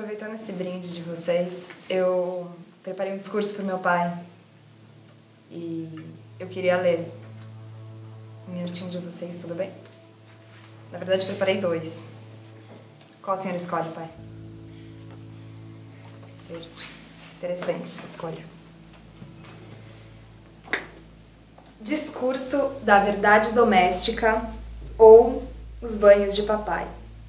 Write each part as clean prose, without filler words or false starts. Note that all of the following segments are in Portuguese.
aproveitando esse brinde de vocês, eu preparei um discurso pro meu pai e eu queria ler um minutinho de vocês, tudo bem? Na verdade, preparei 2. Qual o senhor escolhe, pai? Verde. Interessante essa escolha. Discurso da verdade doméstica ou os banhos de papai.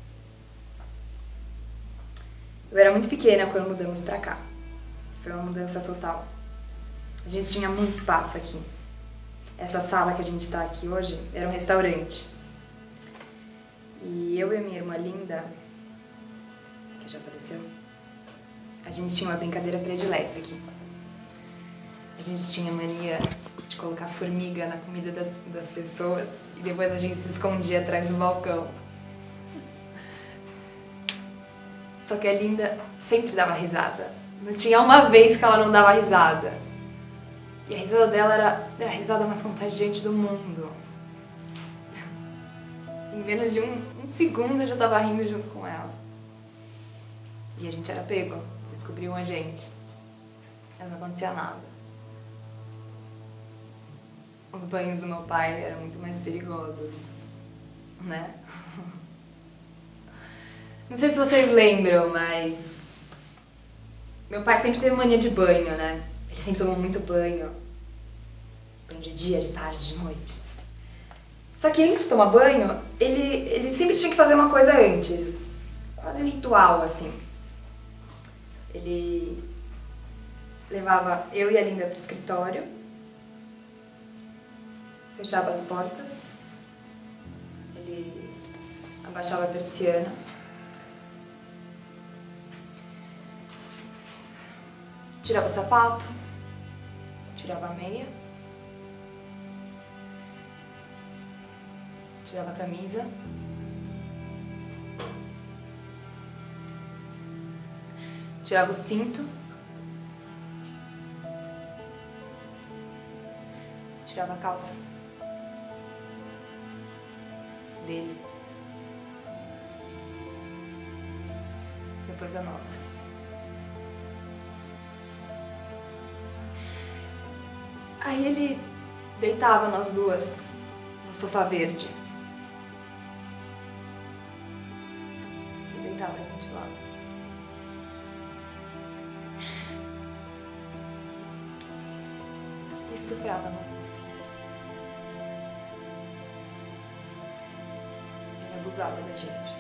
Eu era muito pequena quando mudamos pra cá. Foi uma mudança total. A gente tinha muito espaço aqui. Essa sala que a gente tá aqui hoje era um restaurante. E eu e a minha irmã Linda, que já faleceu, a gente tinha uma brincadeira predileta aqui. A gente tinha mania de colocar formiga na comida das pessoas e depois a gente se escondia atrás do balcão. Só que a Linda sempre dava risada. Não tinha uma vez que ela não dava risada. E a risada dela era a risada mais contagiante do mundo. Em menos de um segundo eu já tava rindo junto com ela. E a gente era pego. Descobriam a gente. Mas não acontecia nada. Os banhos do meu pai eram muito mais perigosos, né? Não sei se vocês lembram, mas meu pai sempre teve mania de banho, né? Ele sempre tomou muito banho. Banho de dia, de tarde, de noite. Só que antes de tomar banho, ele sempre tinha que fazer uma coisa antes. Quase um ritual, assim. Ele levava eu e a Linda pro escritório, fechava as portas, ele abaixava a persiana, tirava o sapato, tirava a meia, tirava a camisa, tirava o cinto, tirava a calça dele, depois a nossa. Aí ele deitava nós duas no sofá verde. E deitava a gente lá. E estuprava nós duas. Ele abusava da gente.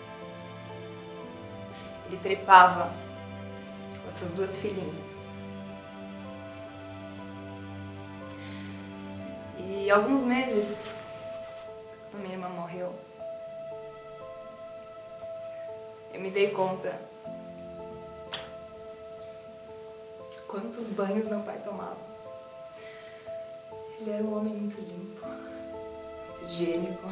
Ele trepava com as suas 2 filhinhas. E alguns meses, quando minha irmã morreu, eu me dei conta de quantos banhos meu pai tomava. Ele era um homem muito limpo, muito higiênico.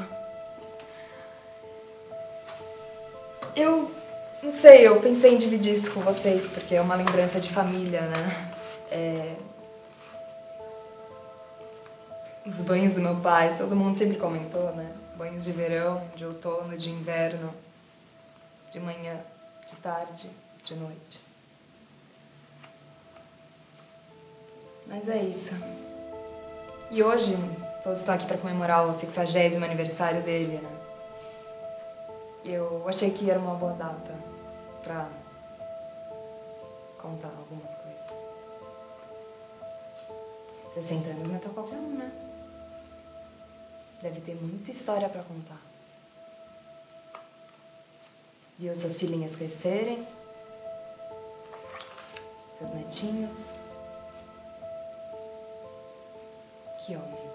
Eu não sei, eu pensei em dividir isso com vocês, porque é uma lembrança de família, né? Os banhos do meu pai, todo mundo sempre comentou, né? Banhos de verão, de outono, de inverno, de manhã, de tarde, de noite. Mas é isso. E hoje, todos estão aqui para comemorar o 60º aniversário dele, né? Eu achei que era uma boa data pra contar algumas coisas. 60 anos não é pra qualquer um, né? Deve ter muita história pra contar. Viu suas filhinhas crescerem, seus netinhos. Que homem.